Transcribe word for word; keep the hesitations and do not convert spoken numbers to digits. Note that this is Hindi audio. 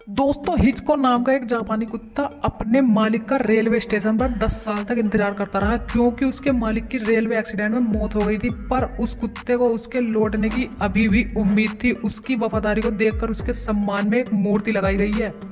दोस्तों, हिचको नाम का एक जापानी कुत्ता अपने मालिक का रेलवे स्टेशन पर दस साल तक इंतजार करता रहा, क्योंकि उसके मालिक की रेलवे एक्सीडेंट में मौत हो गई थी। पर उस कुत्ते को उसके लौटने की अभी भी उम्मीद थी। उसकी वफादारी को देखकर उसके सम्मान में एक मूर्ति लगाई गई है।